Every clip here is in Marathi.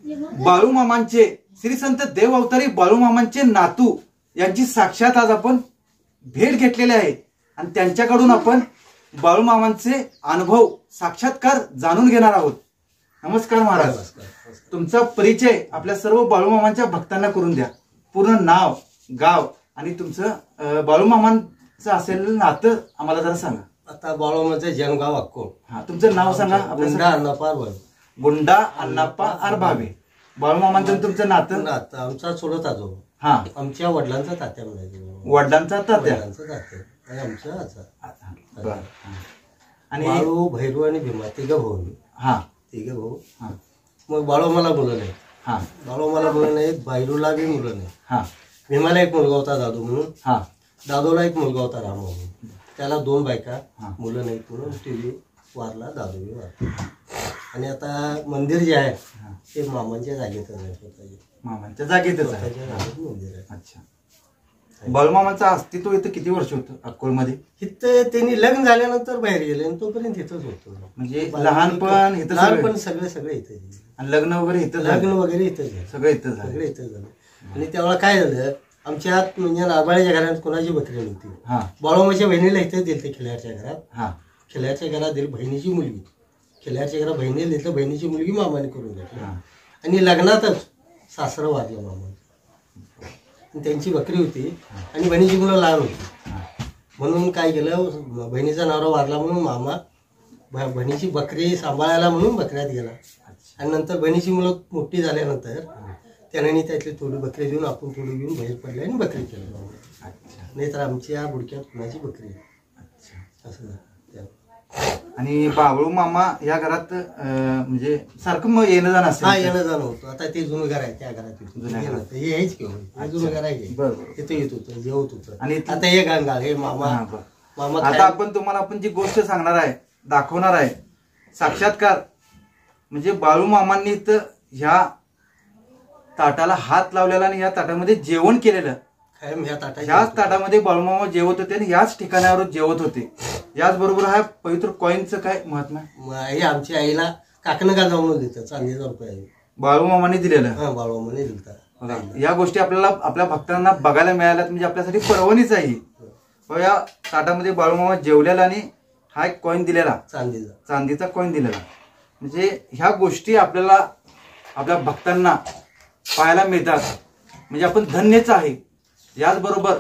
बाळूमामांचे श्री संत देव अवतारी बाळूमामांचे नातू यांची साक्षात आज आपण भेट घेतलेली आहे आणि त्यांच्याकडून आपण बाळूमामांचे अनुभव साक्षात्कार जाणून घेणार आहोत. नमस्कार महाराज. तुमचा परिचय आपल्या सर्व बाळूमामांच्या भक्तांना करून द्या. पूर्ण नाव, गाव आणि तुमचं बाळूमामांचं असलेलं नातं आम्हाला जरा सांगा. आता बाळूमामांचं जन्मगाव अक्कोळ. हा, तुमचं नाव सांगा. गुंडा अण्णाप्पा अरभावे. गुंडा अण्णाप्पा अरभावे. बाळूमामांचं तुमचं नातं? आमचा चुलत आजोबा. हा, आमच्या वडिलांचा तात्या म्हणायचं. वडिलांचा तात्या आणि आमचा आजा. आणि बाळू, भैरू आणि भीमा तिघ भाऊ. हा, तिघ भाऊ. मग बाळूमाला मुलं नाही. हा, बाळूमाला मुलं नाहीत. भैरूला बी मुलं नाही. हा, भीमाला एक मुलगा होता दादू म्हणून. हा, दादूला एक मुलगा होता राम म्हणून. त्याला 2 बायका, मुलं नाहीत म्हणून टीव्ही वारला, दादू बी वारला. आणि आता मंदिर जे आहे ते मामांच्या जागेतच आहे. स्वतःच्या मामांच्या जागेतच आहे. मंदिर आहे. अच्छा. बाळूमामांचं अस्तित्व इथं किती वर्ष होतं अक्कोळमध्ये? इथं त्यांनी लग्न झाल्यानंतर बाहेर गेले आणि तोपर्यंत इथंच होतो. म्हणजे लहानपण इथं? लहानपण सगळे इथे. आणि लग्न वगैरे इथं? लग्न वगैरे इथंच, सगळं इथं झालं. सगळे इथं झालं. आणि तेव्हा काय झालं, आमच्यात म्हणजे नारबाळ्याच्या घरात कोणाची बकरी नव्हती. बाळूमामाच्या बहिणीला इथे दिलते खिल्याच्या घरात. खिल्याच्या घरात दिली बहिणीची मुलगी. खिल्याच्या घरात बहिणीला दिलं, बहिणीची मुलगी मामाने करून घेतली. आणि लग्नातच सासरं वारलं मामा. त्यांची बकरी होती आणि बहिणीची मुलं लहान होती. म्हणून काय केलं, बहिणीचा नवरा वारला म्हणून मामा बहिणीची बकरी सांभाळायला म्हणून बकऱ्यात गेला. आणि नंतर बहिणीची मुलं मोठी झाल्यानंतर त्याने त्यातली थोडी बकरी देऊन आपण थोडी घेऊन बाहेर पडले आणि बकरी केलं. नाही तर आमच्या बुडक्यात कुणाची बकरी असं. आणि बाळूमामा या घरात म्हणजे सारखं मग येणं जाणं असतं? हा, येणं जाणं होतं. आता ते जुनं घर आहे, त्या घरात हे हेच घेऊन जुनं घर आहे. तिथे येत होतं, जेवत होतं. आणि आता हे गांगाळ, हे मामा. मामा आता आपण तुम्हाला आपण जी गोष्ट सांगणार आहे, दाखवणार आहे, साक्षात्कार म्हणजे बाळूमामांनी तर ह्या ताटाला हात लावलेला आणि या ताटामध्ये जेवण केलेलं. ह्याच ताटामध्ये बाळूमामा जेवत होते आणि याच ठिकाणावर जेवत होते. याच बरोबर हा पवित्र कॉईनचं काय महत्व आहे? हे आमच्या आईला काकणं का जाऊन देतं, चांदीचा रुपया बाळूमामाने दिलेलं. बाळूमामाने दिलता. या गोष्टी आपल्याला आपल्या भक्तांना बघायला मिळाल्यात म्हणजे आपल्यासाठी पर्वणीच आहे. या ताटामध्ये बाळूमामा जेवलेला आणि हा एक कॉईन दिलेला, चांदीचा कॉईन दिलेला. म्हणजे ह्या गोष्टी आपल्याला आपल्या भक्तांना पाहायला मिळतात. म्हणजे आपण धन्यच आहे. याचबरोबर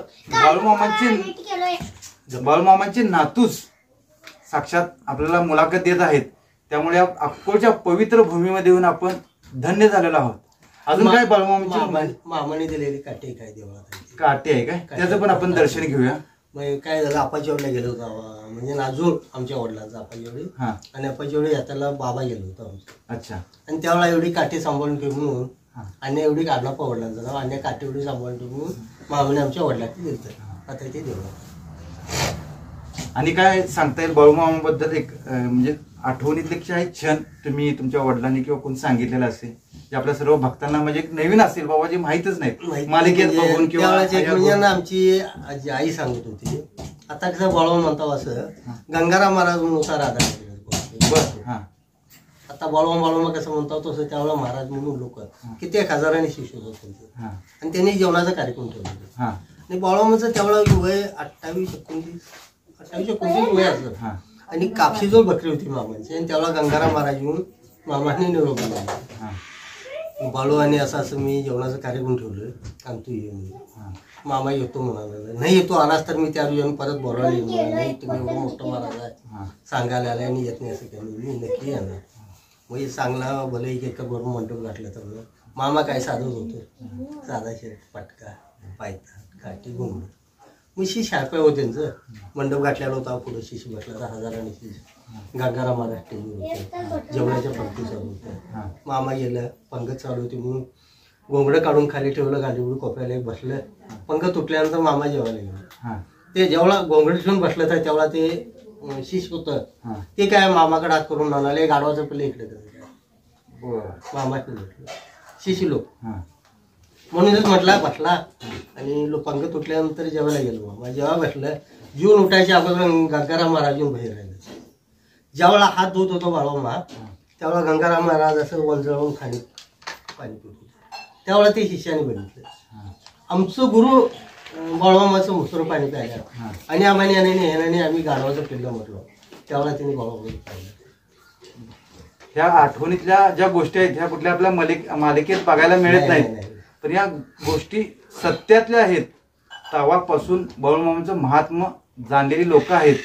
बाळूमामांचे नातूच साक्षात आपल्याला मुलाखत देत आहेत. त्यामुळे अक्कोळच्या पवित्र भूमीमध्ये येऊन आपण धन्य झालेलो आहोत. अजून काय बाळूमामांची मामाने दिलेली काठी काय देवळात काठी आहे काय, त्याचं पण आपण दर्शन घेऊया. मग काय झालं, आपाच्या वडीला गेलो होतो म्हणजे नाजूर आमच्या वडिलांचा आपाच्या वडी. आणि आपाच्या वडी यात्रेला बाबा गेलो होतो आमचं. अच्छा. आणि त्यावेळेला एवढी काठी सांभाळून ठेवून म्हणून आणि एवढी काढणापा वडिलांचं नाव आणि काठी एवढी सांभाळून ठेवून मामाने आमच्या वडिलांनी दिलं. आता ते देवळात. आणि काय सांगता येईल बाळूमामाबद्दल एक म्हणजे आठवणीतले क्षण तुम्ही तुमच्या वडिलांनी किंवा कोण सांगितलेलं असेल जे आपल्या सर्व भक्तांना म्हणजे नवीन असेल बाबा, जे माहितच नाही मालिकेत बघून किंवा आमची आई सांगत होती. आता कसं बाळूमामा म्हणतो असं गंगाराम महाराज म्हणून होता राधा. आता बाळूमामा कसं म्हणतो तसं त्यावेळेला महाराज म्हणून लोक किती 1 हजारांनी शिष्य होते आणि त्यांनी जेवणाचा कार्यक्रम ठेवला. आणि बाळूमामाचं त्यावेळेला वय 28-29 वय असं. आणि कापशीजवळ बकरी होती मामांची आणि त्यावेळेला गंगाराम महाराज येऊन मामाने निरोप दिला. बाळू आणि असं मी जेवणाचं कार्यक्रम ठेवलं आणि तू ये म्हणून. मामा येतो म्हणाला. नाही येतो, आलास तर मी त्या येऊन परत बोलावले. नाही, तुम्ही एवढं मोठं महाराज आहे सांगायला आले आणि येत नाही असं काही. मी नक्की येणार. मग चांगला भले एक बरोबर मंडप घातलं तर मामा काय साधत होतो, साधा शर्ट, पटका, पायता, काठी, घुंगरू. मग शिश शाळपाय होते त्यांचं. मंडप घातलेला होता, पुढे शिश बसला 1000 शिश. गंगाराम महाराज स्टेजवर होते, जेवणाच्या पंक्ती चालू होत्या. मामा गेलं, पंगत चालू होती म्हणून घोंगडं काढून खाली ठेवलं, गाडीवर कोपऱ्याला बसलं. पंगत तुटल्यानंतर मामा जेवायला गेलं. ते जेवढा घोंगडं ठेवून बसलं तर तेवढा ते शिश होतं ते काय मामाकडे हात करून म्हणाले गाडवाचं पहिले इकडे मामाकडे भेटलं शिशी लोक म्हणूनच म्हटला बसला. आणि पंख तुटल्यानंतर जेवायला गेलो. मामा जेव्हा बसलं जीवन उठायच्या अगोदर गंगाराम महाराज येऊन बाहेर राहिले. ज्यावेळेला हात धुत होतो बाळूमामा त्यावेळेला गंगाराम महाराज असं वंजळून खाली पाणी पित होतो. त्यावेळेला ते शिष्याने बघितलं. हा. आमचं गुरु बाळूमामाचं मुसर पाणी प्यायला हा. आणि आम्हाला आम्ही गाढवाचं पिल्लं म्हटलं. त्यावेळेला त्यांनी बाळूमामा पाहिलं. ह्या आठवणीतल्या ज्या गोष्टी आहेत ह्या कुठल्या आपल्या मालिकेत बघायला मिळत नाहीत, पण या गोष्टी सत्यातल्या आहेत. तेव्हापासून बाळूमामांचं महात्म्य जाणलेली लोक आहेत.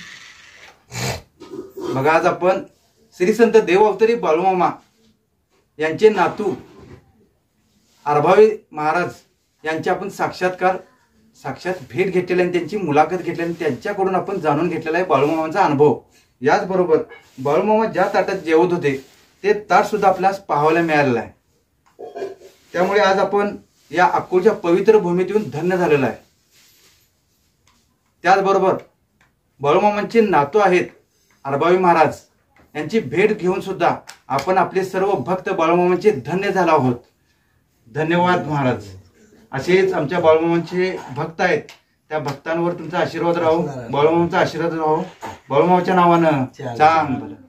बघा, आज आपण श्री संत देव अवतारी बाळूमामा यांचे नातू आरभावी महाराज यांची आपण साक्षात भेट घेतलेली आणि त्यांची मुलाखत घेतली आणि त्यांच्याकडून आपण जाणून घेतलेला आहे बाळूमामांचा अनुभव. याचबरोबर बाळूमामा ज्या ताटात जेवत होते ते ताट सुद्धा आपल्याला पाहायला मिळालेलं आहे. त्यामुळे आज आपण या अक्कोलच्या पवित्र भूमीत येऊन धन्य झालेलं आहे. त्याचबरोबर बाळूमामांचे नातू आहेत आरभावी महाराज यांची भेट घेऊन सुद्धा आपण आपले सर्व भक्त बाळूमामांचे धन्य झालो आहोत. धन्यवाद महाराज. असेच आमच्या बाळूमामांचे भक्त आहेत, त्या भक्तांवर तुमचा आशीर्वाद राहो, बाळूमामांचा आशीर्वाद राहो. बाळूमामाच्या नावानं चांग भलं.